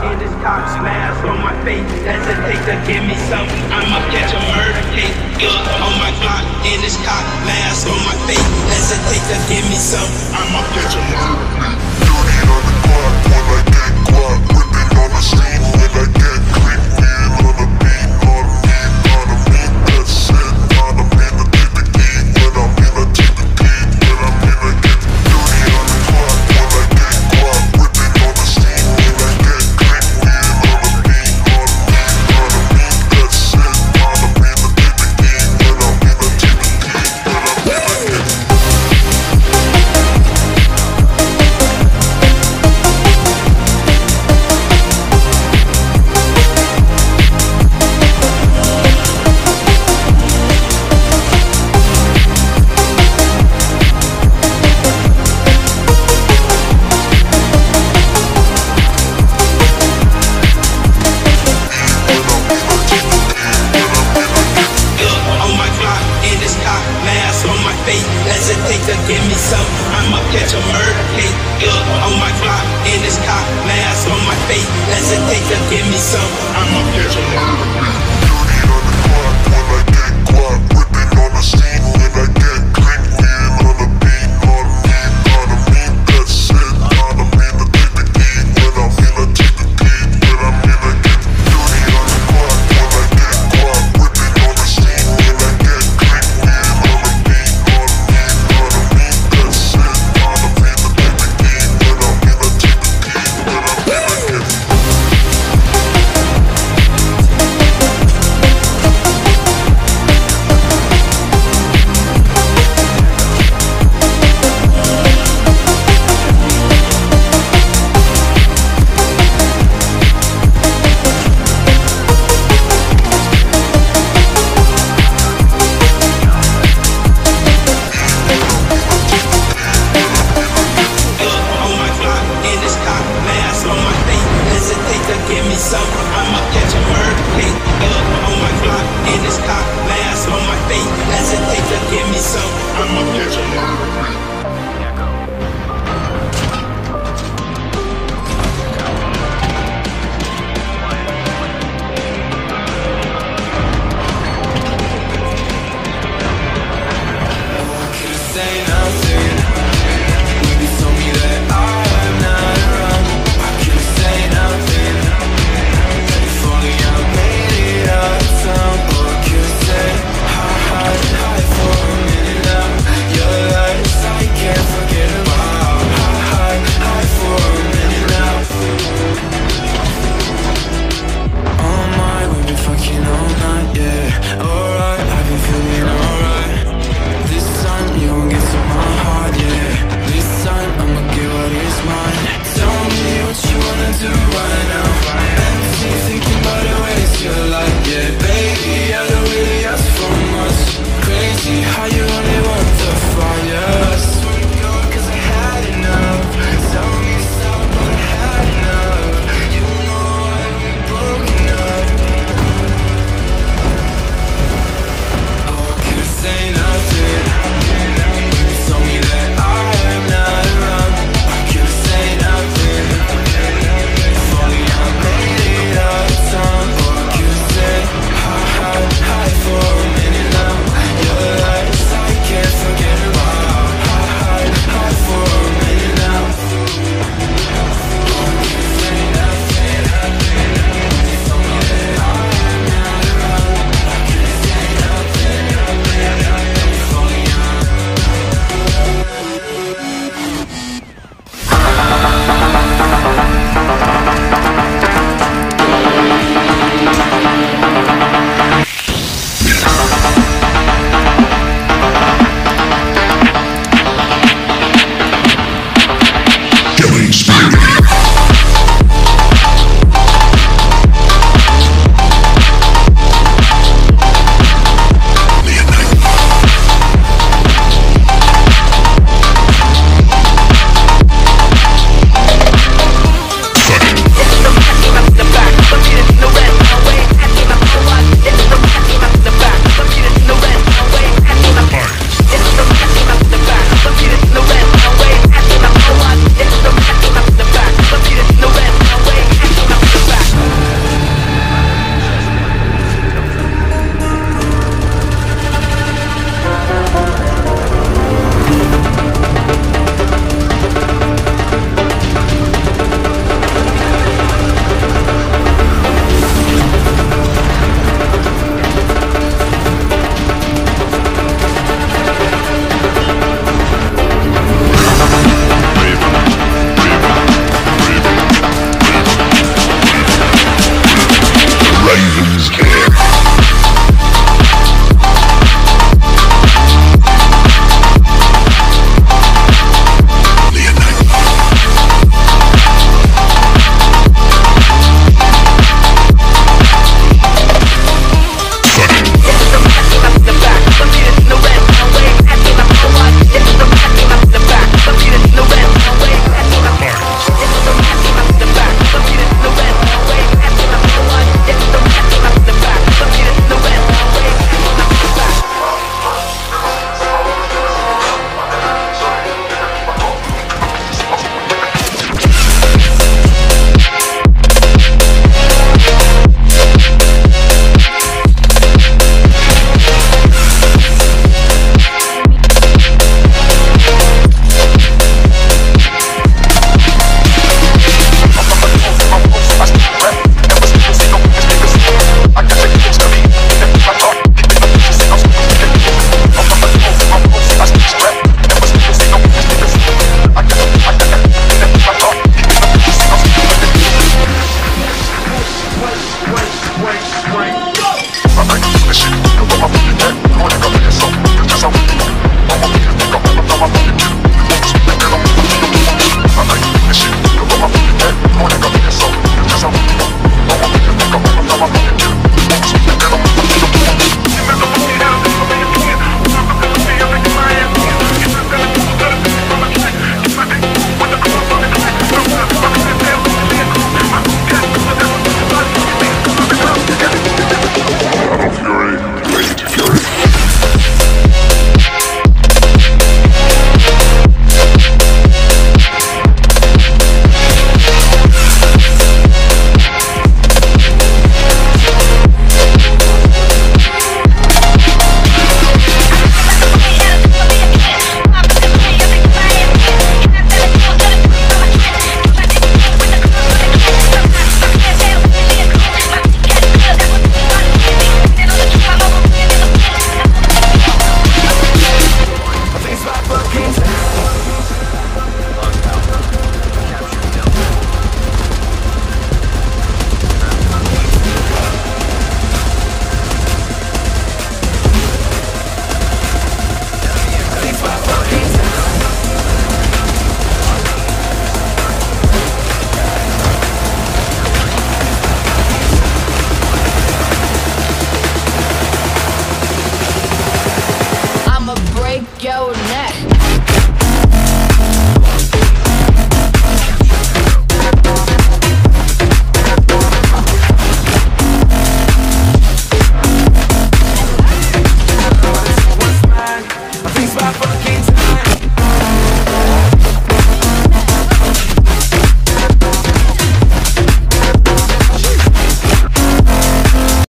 in this cop, mask on my face, hesitate to give me some. I'ma catch a murder case. On my block, in this cop, mask on my face, hesitate to give me some. I'ma catch a murder case. Dirty on the clock when I get caught, whipping on the scene when I get quick, being on the beat, on me, that's it. On me, the take the key, when I'm in, I take the key, when I'm in, I get dirty on the clock when I get caught, whipping on the scene when I get quick, being on the beat, on me, that's it. On me, the take the key, when I'm in, I take the key, when I'm in, I get hesitate to give me some. I'ma catch a murder case. On my block, in this cop, mask on my face, hesitate to give me some. I'ma catch a murder case. Dirty on the clock when I get caught, whipping on the scene when I get quick, being on the beat, on me, that's it. On me, the take the key, when I'm in, I take the key, when I'm in, I get dirty on the clock when I get caught, whipping on the scene when I get quick, being on the beat, on me, that's it. On me, the take the key, when I'm in, I take the key, when I'm in, I get on my block, in this cop, mask on my face, hesitate to give me some. I'ma catch a murder case. On my block, in this cop, mask on my face, hesitate to give me some. I'ma catch a murder case. High for a minute now, your lights Yo, neck.